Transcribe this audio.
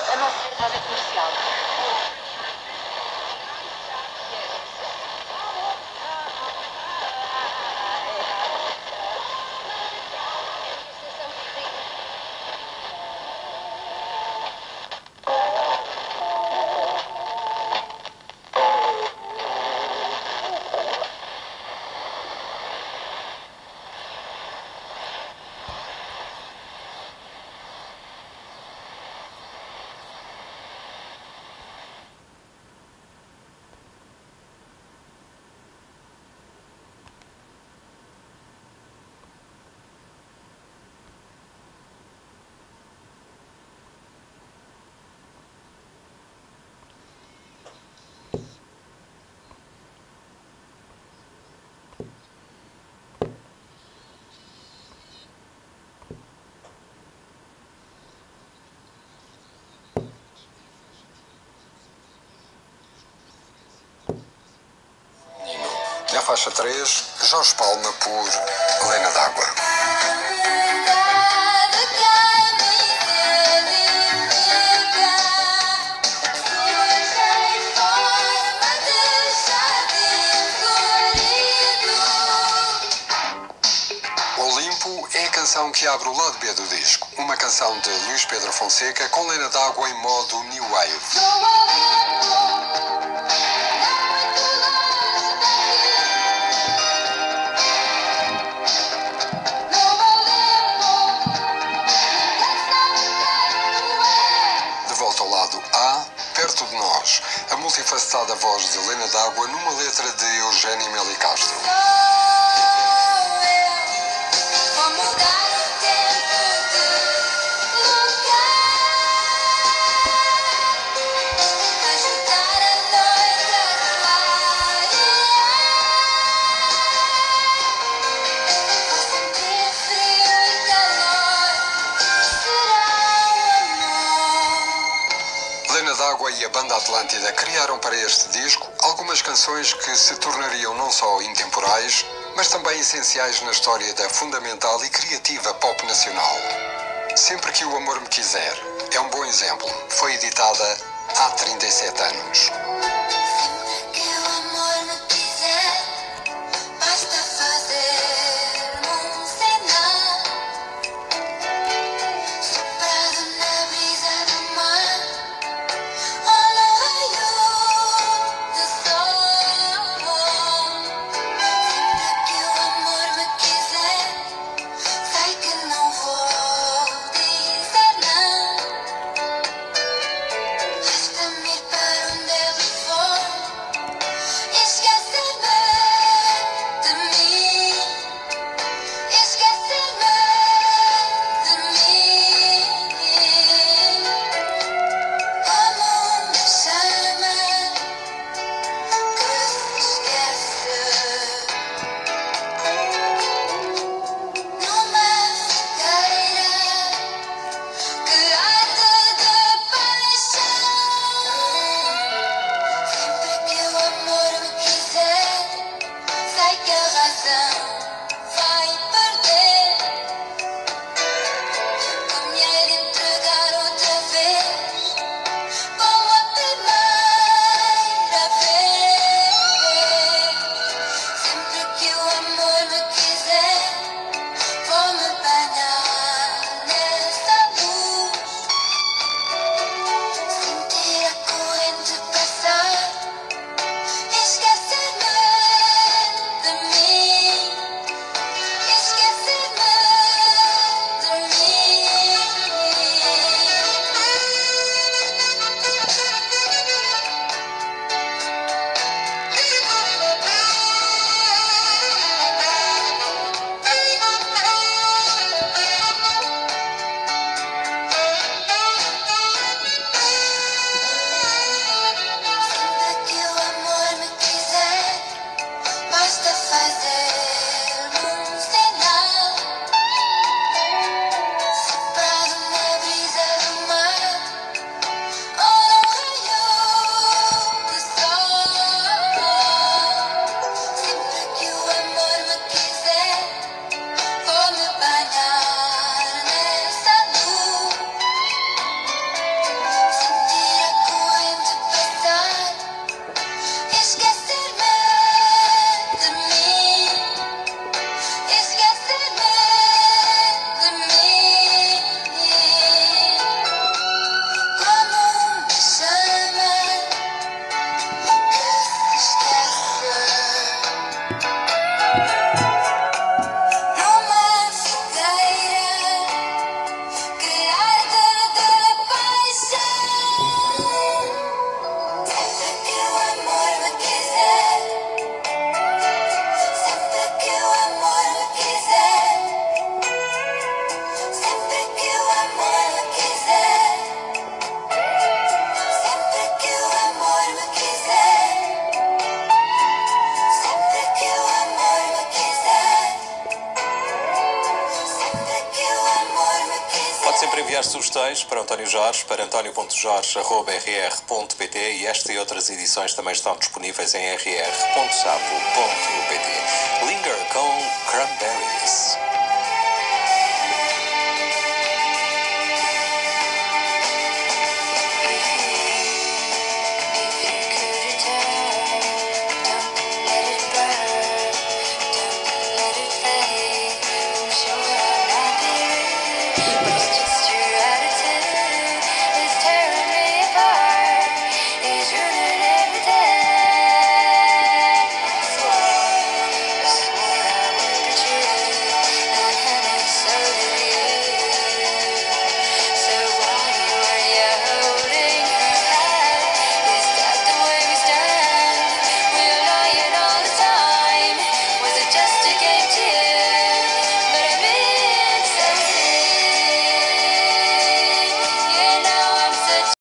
A não ser rádio comercial. Na faixa 3, Jorge Palma por Helena d'Água. Olimpo é a canção que abre o lado B do disco. Uma canção de Luís Pedro Fonseca com Helena d'Água em modo New Wave. Ao lado A, Perto de Nós, a multifacetada voz de Helena d'Água numa letra de Eugénia Meli Castro. Helena d'Água e a Banda Atlântida criaram para este disco algumas canções que se tornariam não só intemporais, mas também essenciais na história da fundamental e criativa pop nacional. Sempre que o Amor Me Quiser é um bom exemplo. Foi editada há 37 anos. enviar sugestões para António Jorge, para antonio.jorge@rr.pt, e esta e outras edições também estão disponíveis em rr.sapo.pt. Linger com Cranberries.